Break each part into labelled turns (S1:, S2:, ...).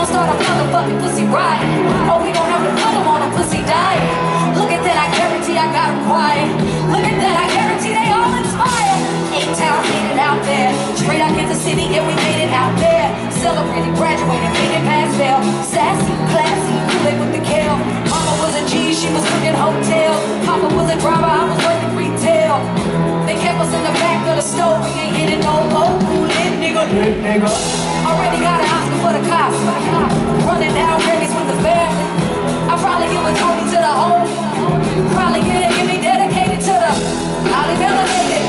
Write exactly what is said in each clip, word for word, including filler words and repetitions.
S1: gon' start a motherfucking pussy riot. Oh, we gon' have to put them on a pussy diet. Look at that, I guarantee I got them quiet. Look at that, I guarantee they all inspire. A-Town made it out there. Straight out Kansas City, yeah, we made it out there. Celebrated, graduated, made it past fail. Sassy, classy, live with the kale. Mama was a G, she was cooking hotel. Papa was a driver, I was working retail. They kept us in the back of the store. We ain't hitting no more. Cool lit nigga, lit nigga. Already got an Oscar for the cops. Running down Grammys with the family. I probably give a Tony to the home. Probably get it, give me dedicated to the highly validated.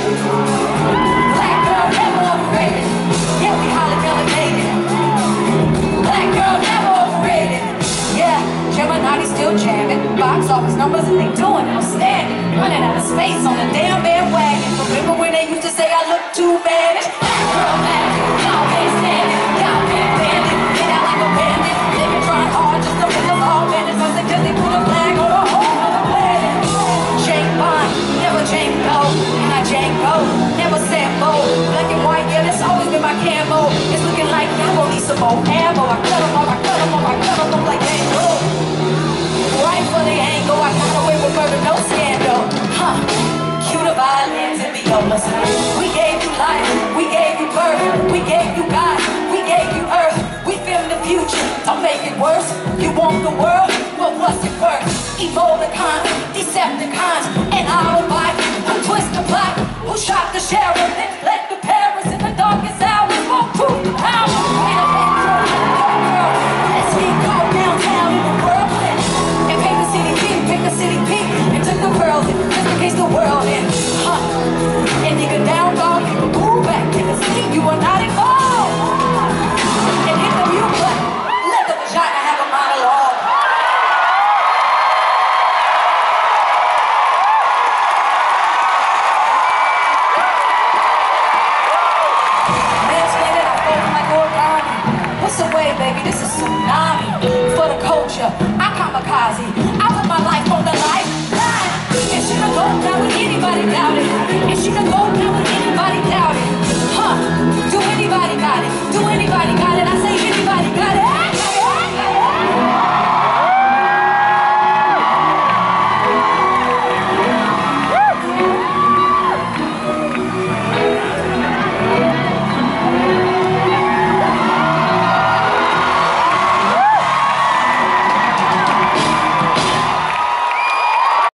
S1: Black girl never overrated. Yeah, we highly validated. Black girl never overrated. Yeah, Gemini still jamming. Box office numbers and they doing outstanding. Running out of space on the damn bandwagon. Remember when they used to say I look too mannish? Black girl mad, y'all can't stand it. Y'all can't stand it. Get out like a bandit. They been trying hard just to make us all bandits. I suggest they put a flag on a whole other planet. Jake Bond, never Django. And I Django, never Sambo. Black and white, yeah, that's always been my camo. It's looking like Django needs some more ammo. I cut them off, I cut them off, I cut them off like Django. Right for the angle, I got away with murder, no scandal. Huh, cue the violins and violas. We gave you life, we gave you birth, we gave you God, we gave you earth. We film the future, don't make it worse. You want the world, well what's it worth? Emoticons, Decepticons, and Autobots. Who twist the plot, who shot the sheriff, then let the parents in the darkest hours walk through the power. In a metro, girl, let's get caught downtown in the world. And paint the city pink, pick the city pink, and took the pearls in, just in case the world in. Huh. And nigga down dog, you can move back in the sleep, you are not involved. And hit the mute button, let the vagina have a monologue. Mansplaining, I fold like origami. What's the way, baby? This is tsunami for the culture. I kamikaze.